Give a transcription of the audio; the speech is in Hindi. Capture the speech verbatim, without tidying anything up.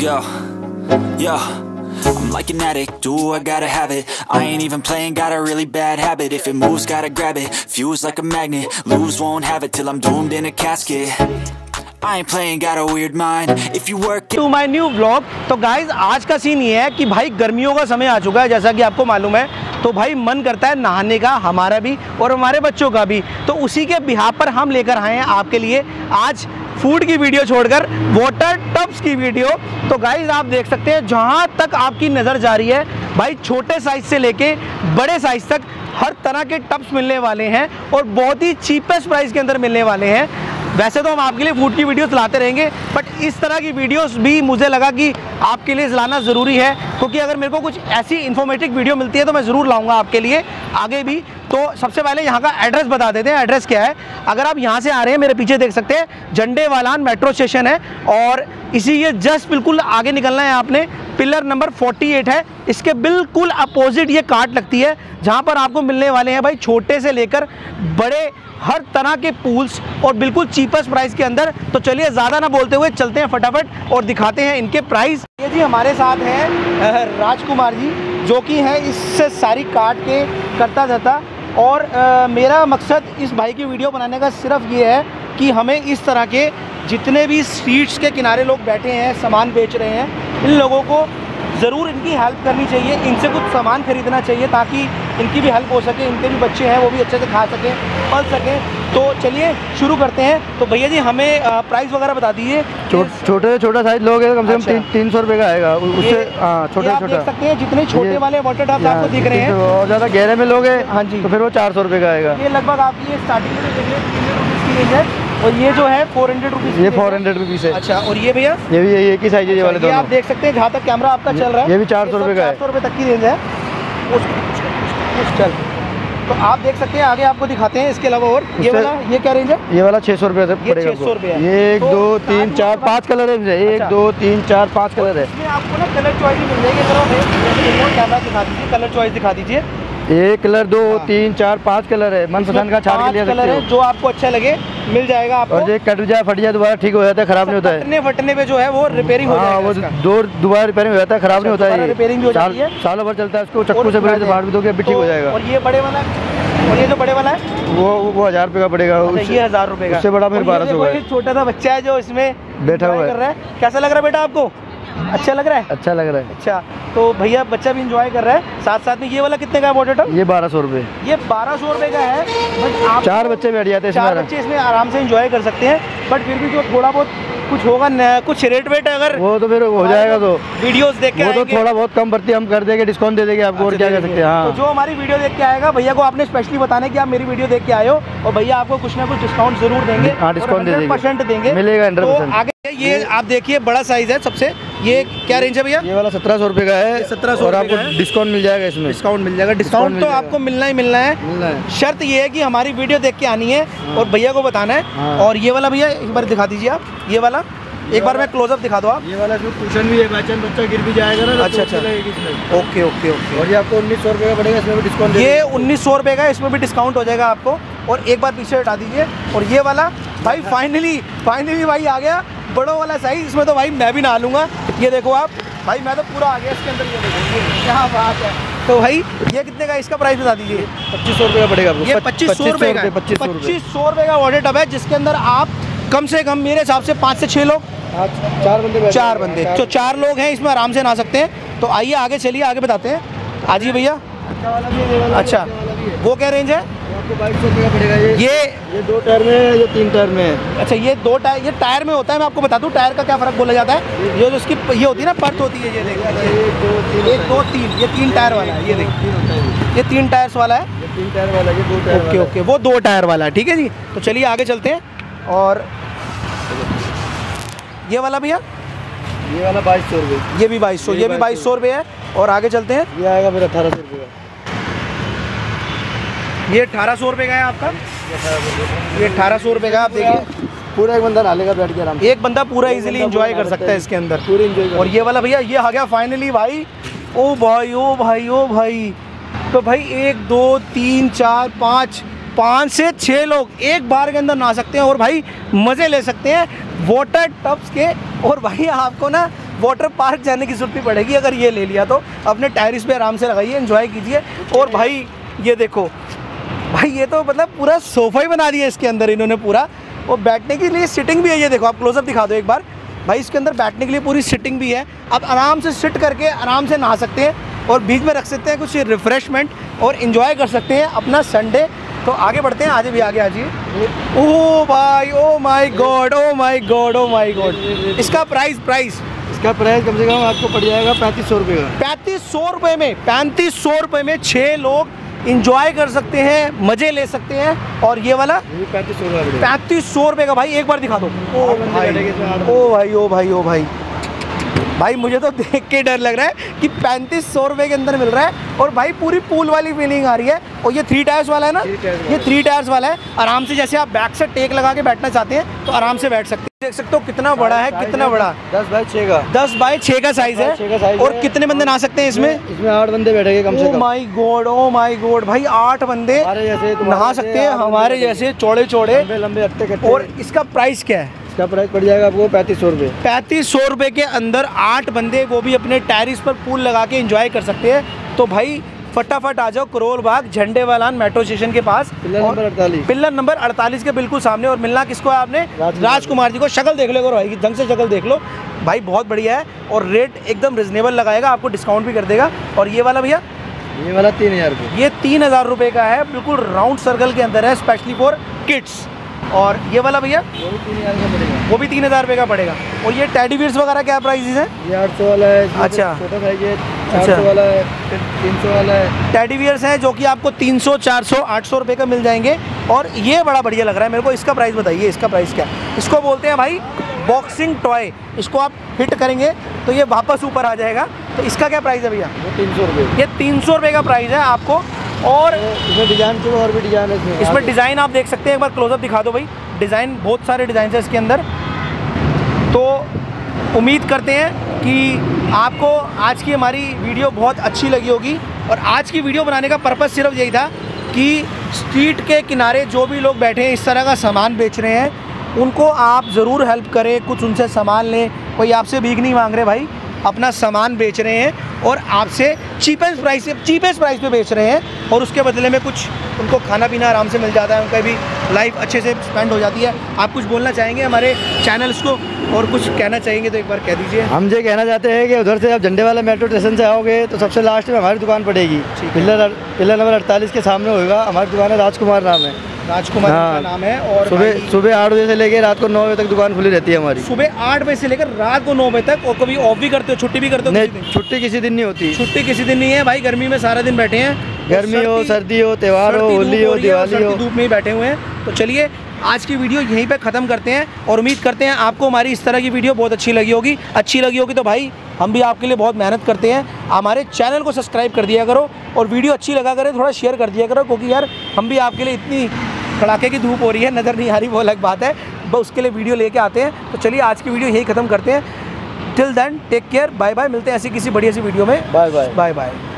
Yo, yo, I'm like an addict, do I gotta have it. I ain't even playing, got a really bad habit. If it moves, gotta grab it, fuse like a magnet. Lose, won't have it till I'm doomed in a casket. I ain't playing, got a weird mind. If you work to my new vlog. तो गाइज आज का सीन ये है कि भाई गर्मियों का समय आ चुका है, जैसा कि आपको मालूम है। तो भाई मन करता है नहाने का, हमारा भी और हमारे बच्चों का भी। तो उसी के बिहाफ पर हम लेकर आए हैं आपके लिए आज फूड की वीडियो छोड़कर वाटर टब्स की वीडियो। तो गाइज आप देख सकते हैं, जहां तक आपकी नज़र जा रही है भाई, छोटे साइज से लेके बड़े साइज तक हर तरह के टब्स मिलने वाले हैं और बहुत ही चीपेस्ट प्राइस के अंदर मिलने वाले हैं। वैसे तो हम आपके लिए फूड की वीडियोस लाते रहेंगे, बट इस तरह की वीडियोस भी मुझे लगा कि आपके लिए लाना ज़रूरी है, क्योंकि अगर मेरे को कुछ ऐसी इन्फॉर्मेटिव वीडियो मिलती है तो मैं ज़रूर लाऊंगा आपके लिए आगे भी। तो सबसे पहले यहाँ का एड्रेस बता देते हैं। एड्रेस क्या है, अगर आप यहाँ से आ रहे हैं, मेरे पीछे देख सकते हैं झंडेवालान मेट्रो स्टेशन है और इसी ये जस्ट बिल्कुल आगे निकलना है आपने। पिलर नंबर अड़तालीस है, इसके बिल्कुल अपोजिट ये कार्ट लगती है, जहाँ पर आपको मिलने वाले हैं भाई छोटे से लेकर बड़े हर तरह के पूल्स और बिल्कुल चीपेस्ट प्राइस के अंदर। तो चलिए ज़्यादा ना बोलते हुए चलते हैं फटाफट और दिखाते हैं इनके प्राइस। ये जी हमारे साथ हैं राजकुमार जी, जो कि हैं इससे सारी काट के करता जाता। और आ, मेरा मकसद इस भाई की वीडियो बनाने का सिर्फ ये है कि हमें इस तरह के जितने भी स्ट्रीट्स के किनारे लोग बैठे हैं, सामान बेच रहे हैं, इन लोगों को ज़रूर इनकी हेल्प करनी चाहिए, इनसे कुछ सामान ख़रीदना चाहिए ताकि इनकी भी हेल्प हो सके, इनके भी बच्चे हैं वो भी अच्छे से खा सकें, पल सकें। तो चलिए शुरू करते हैं। तो भैया जी हमें प्राइस वगैरह बता दीजिए। छोटे से छोटा साइज लोगे कम से कम तीन सौ रुपये का आएगा, उससे हाँ छोटे छोटा देख सकते हैं। जितने छोटे वाले वाटर टब्स आपको दिख रहे हैं और ज़्यादा गहरे में लोगे हाँ जी तो फिर वो चार सौ रुपये का आएगा। ये लगभग आपकी ये स्टार्टिंग में की रेंज है और ये जो है फोर हंड्रेड रुपीज़ ये फोर हंड्रेड रुपीज़ है। अच्छा, और ये भैया ये भी एक ही साइज है ये वाले दोनों। आप देख सकते हैं जहाँ तक कैमरा आपका चल रहा है, ये भी चार सौ रुपये का है, चार सौ रुपये तक की रेंज है। चल तो आप देख सकते हैं, आगे आपको दिखाते हैं। इसके अलावा और ये वाला ये क्या रेंज है? ये वाला छः सौ रुपये से पड़ेगा। छः सौ रुपये एक दो तीन चार पाँच कलर है, एक दो तीन चार पाँच कलर है। इसमें आपको ना कलर चॉइस मिल जाएगी। कैमरा दिखा दीजिए, कलर चॉइस दिखा दीजिए। एक कलर दो तीन चार पाँच कलर है, मनपसंद का छाड़ के लिया कलर है, जो आपको अच्छा लगे मिल जाएगा आपको। और ये कट जाए फट जाए दोबारा ठीक हो जाता है, खराब नहीं होता है। फटने फटने पे जो है वो रिपेयरिंग हो जाएगा, वो दो दोबारा रिपेयरिंग हो जाता है, खराब नहीं होता है, रिपेयरिंग भी हो जाती है, सालों भर चलता है। इसको चक्कू से बड़े फाड़ भी दोगे अभी ठीक हो जाएगा। और ये बड़े वाला, और ये जो बड़े वाला है वो वो हजार रुपये का पड़ेगा। ये हजार रुपये का। उससे बड़ा मेरे बारह सौ का। छोटा सा बच्चा है जो इसमें बैठा हुआ कर रहा है। कैसा लग रहा है बेटा आपको? अच्छा लग रहा है? अच्छा लग रहा है। अच्छा, तो भैया बच्चा भी इंजॉय कर रहा है। साथ साथ में ये वाला कितने का है वाटर टब? ये बारह सौ रुपये। ये बारह सौ रुपये का है, बट आप चार बच्चे बैठ जाते हैं, चार बच्चे इसमें आराम से इंजॉय कर सकते हैं। बट फिर भी जो थोड़ा बहुत कुछ होगा न, कुछ रेट वेट अगर वो तो फिर हो जाएगा, तो वीडियोस देख के वो तो थोड़ा बहुत कम पड़ती है, हम कर देंगे, डिस्काउंट दे देंगे आपको। और क्या कर सकते हैं। हाँ, तो जो हमारी वीडियो देख के आएगा, भैया को आपने स्पेशली बताना कि आप मेरी वीडियो देख के आए हो और भैया आपको कुछ ना कुछ डिस्काउंट जरूर देंगे। हाँ, डिस्काउंट दे परसेंट देंगे, मिलेगा हंड्रेड परसेंट। आगे ये आप देखिए बड़ा साइज है सबसे। ये क्या रेंज है भैया? ये वाला सत्रह सौ रुपये का है। सत्रह सौ और आपको डिस्काउंट मिल जाएगा इसमें। डिस्काउंट मिल जाएगा। डिस्काउंट तो आपको मिलना ही मिलना है, मिलना है। शर्त ये है कि हमारी वीडियो देख के आनी है और भैया को बताना है। और ये वाला भैया एक बार दिखा दीजिए आप, ये वाला एक बार मैं क्लोजअप दिखा दो आप। ये वाला जो कुशन भी है, बाई बच्चा गिर भी जाएगा ना। अच्छा अच्छा, ओके ओके ओके। और ये आपको उन्नीस सौ रुपये का पड़ेगा, इसमें भी डिस्काउंट। ये उन्नीस सौ रुपये का, इसमें भी डिस्काउंट हो जाएगा आपको। और एक बार पीछे हटा दीजिए। और ये वाला भाई फाइनली फाइनली भाई आ गया बड़ों वाला साइज। इसमें तो भाई मैं भी नहा लूँगा। ये देखो आप भाई, मैं तो पूरा आ गया इसके अंदर। ये देखो क्या बात है। तो भाई ये कितने का, इसका प्राइस बता दीजिए। पच्चीस सौ रुपये का पड़ेगा आपको। ये पच्चीस सौ रुपये का, पच्चीस सौ रुपये का वाटर टब है, जिसके अंदर आप कम से कम मेरे हिसाब से पाँच से छः लोग, चार बंदे चार बंदे तो चार लोग हैं इसमें, आराम से नहा सकते हैं। तो आइए आगे चलिए, आगे बताते हैं। आ जाइए भैया। अच्छा, वो क्या रेंज है? आपको बाईस सौ रुपये का पड़ेगा। ये ये ये दो टायर में है, ये तीन टायर में है। अच्छा, ये दो टायर, ये टायर में होता है। मैं आपको बता दूं टायर का क्या फ़र्क बोला जाता है। ये जो इसकी ये होती है ना, परत होती है। ये देखिए, एक दो तीन, ये तीन टायर वाला है। ये देखिए, ये तीन टायर्स वाला है। ये तीन टायर वाला, ये दो टायर। ओके ओके, वो दो टायर वाला है। ठीक है जी, तो चलिए आगे चलते हैं। और ये वाला भैया, ये वाला बाईस सौ रुपये। ये भी बाईस सौ, ये भी बाईस सौ रुपये है। और आगे चलते हैं। ये आएगा फिर अठारह सौ रुपये का। ये अठारह सौ रुपये का है आपका। ये अठारह सौ रुपये का, आप देखिए पूरा एक बंदा नालेगा बैठ के आराम से। एक बंदा पूरा इजीली एंजॉय कर सकता है इसके अंदर, पूरी एंजॉय। और ये वाला भैया ये आ गया फाइनली भाई। ओ भाई ओ भाई ओ भाई, तो भाई एक दो तीन चार पाँच पाँच से छः लोग एक बार के अंदर नहा सकते हैं और भाई मज़े ले सकते हैं वाटर टब्स के। और भाई आपको ना वाटर पार्क जाने की जरूरत नहीं पड़ेगी अगर ये ले लिया तो। अपने टेरिस पे आराम से लगाइए, एंजॉय कीजिए। और भाई ये देखो भाई, ये तो मतलब पूरा सोफ़ा ही बना दिया इसके अंदर इन्होंने पूरा। और बैठने के लिए सिटिंग भी है, ये देखो आप क्लोजअप दिखा दो एक बार भाई। इसके अंदर बैठने के लिए पूरी सिटिंग भी है, आप आराम से सिट करके आराम से नहा सकते हैं और बीच में रख सकते हैं कुछ रिफ़्रेशमेंट और इन्जॉय कर सकते हैं अपना संडे। तो आगे बढ़ते हैं, आज भी आगे आ जाइए। ओह भाई, oh my god, oh my god, oh my god. इसका प्राइस प्राइस इसका प्राइस कम से कम आपको पड़ जाएगा पैंतीस सौ रुपये का। पैंतीस सौ रुपये में, पैंतीस सौ रुपये में छः लोग इंजॉय कर सकते हैं, मज़े ले सकते हैं। और ये वाला पैंतीस सौ रुपये पैंतीस सौ रुपये का भाई, एक बार दिखा दो। ओ भाई, ओ भाई, ओ भाई, ओ भाई भाई मुझे तो देख के डर लग रहा है कि पैंतीस सौ रुपये के अंदर मिल रहा है। और भाई पूरी पूल वाली फीलिंग आ रही है। और ये थ्री टायर्स वाला है ना, ये थ्री टायर्स वाला है। आराम से जैसे आप बैक से टेक लगा के बैठना चाहते हैं तो आराम से बैठ सकते हैं। देख सकते हो कितना बड़ा है, कितना बड़ा, दस बाई छः का दस बाई छः का साइज़ है। और कितने बंदे नहा सकते हैं इसमें? इसमें आठ बंदे बैठेंगे कम से कम। Oh my god, oh my god भाई, आठ बंदे नहा सकते हैं हमारे जैसे चौड़े चौड़े लंबे अट्टे। और इसका प्राइस क्या है? इसका प्राइस पड़ जाएगा आपको पैंतीस सौ रुपये। पैंतीस सौ रुपये के अंदर आठ बंदे, वो भी अपने टेरिस पर पूल लगा के एंजॉय कर सकते हैं। तो भाई फटाफट आ जाओ करोल बाग झंडे वालान मेट्रो स्टेशन के पास, पिल्लर नंबर अड़तालीस, पिल्लर नंबर अड़तालीस के बिल्कुल सामने। और मिलना किसको है आपने? राजकुमार जी को। शक्ल देख लो भाई की, ढंग से शक्ल देख लो भाई, बहुत बढ़िया है। और रेट एकदम रिजनेबल लगाएगा, आपको डिस्काउंट भी कर देगा। और ये वाला भैया, ये वाला तीन हज़ार रुपये ये तीन हज़ार रुपये का है, बिल्कुल राउंड सर्कल के अंदर है, स्पेशली फॉर किड्स। और ये वाला भैया, वो भी तीन हज़ार का पड़ेगा, वो भी तीन हज़ार रुपये का पड़ेगा। और ये टेडी बियर्स वगैरह क्या प्राइसेस हैं? ये आठ सौ वाला है। अच्छा, छोटा साइज है चार सौ वाला है, फिर तीन सौ वाला है। टेडी बियर्स हैं जो कि आपको तीन सौ, चार सौ, आठ सौ रुपये का मिल जाएंगे। और ये बड़ा बढ़िया लग रहा है मेरे को। इसका प्राइस बताइए, इसका प्राइस क्या है? इसको बोलते हैं भाई बॉक्सिंग टॉय। इसको आप हिट करेंगे तो ये वापस ऊपर आ जाएगा। तो इसका क्या प्राइस है भैया? वो तीन सौ रुपये। ये तीन सौ रुपये का प्राइस है आपको। और इसमें डिज़ाइन चाहिए, और भी डिज़ाइन है इसमें। इसमें डिज़ाइन आप देख सकते हैं, एक बार क्लोजअप दिखा दो भाई। डिज़ाइन, बहुत सारे डिज़ाइन है इसके अंदर। तो उम्मीद करते हैं कि आपको आज की हमारी वीडियो बहुत अच्छी लगी होगी। और आज की वीडियो बनाने का पर्पज़ सिर्फ यही था कि स्ट्रीट के किनारे जो भी लोग बैठे हैं, इस तरह का सामान बेच रहे हैं, उनको आप ज़रूर हेल्प करें, कुछ उनसे सामान लें। कोई आपसे भीख नहीं मांग रहे भाई, अपना सामान बेच रहे हैं और आपसे चीपेस्ट प्राइस से चीपेस्ट प्राइस पे बेच रहे हैं। और उसके बदले में कुछ उनको खाना पीना आराम से मिल जाता है, उनका भी लाइफ अच्छे से स्पेंड हो जाती है। आप कुछ बोलना चाहेंगे हमारे चैनल्स को और कुछ कहना चाहेंगे तो एक बार कह दीजिए। हम ये कहना चाहते हैं कि उधर से आप झंडे वाला मेट्रो स्टेशन से आओगे तो सबसे लास्ट में हमारी दुकान पड़ेगी। पिल्लर पिल्लर नंबर अड़तालीस के सामने होगा। हमारी दुकान है राजकुमार नाम है, राजकुमार हाँ, का नाम है। और सुबह सुबह आठ बजे से लेकर रात को नौ बजे तक दुकान खुली रहती है हमारी। सुबह आठ बजे से लेकर रात को नौ बजे तक। और कभी ऑफ भी करते हो, छुट्टी भी करते हो? नहीं, छुट्टी किसी दिन नहीं होती। छुट्टी किसी दिन नहीं है भाई, गर्मी में सारा दिन बैठे हैं। गर्मी हो, सर्दी हो, त्यौहार हो, होली हो, दिवाली हो, धूप में ही बैठे हुए हैं। तो चलिए आज की वीडियो यहीं पे ख़त्म करते हैं। और उम्मीद करते हैं आपको हमारी इस तरह की वीडियो बहुत अच्छी लगी होगी। अच्छी लगी होगी तो भाई हम भी आपके लिए बहुत मेहनत करते हैं। हमारे चैनल को सब्सक्राइब कर दिया करो और वीडियो अच्छी लगा करे थोड़ा शेयर कर दिया करो, क्योंकि यार हम भी आपके लिए, इतनी कड़ाके की धूप हो रही है, नज़र नहीं आ रही वो अलग बात है, बस उसके लिए वीडियो लेके आते हैं। तो चलिए आज की वीडियो यही ख़त्म करते हैं। Till then take care, bye bye. मिलते हैं ऐसी किसी बढ़िया सी वीडियो में। Bye bye bye bye.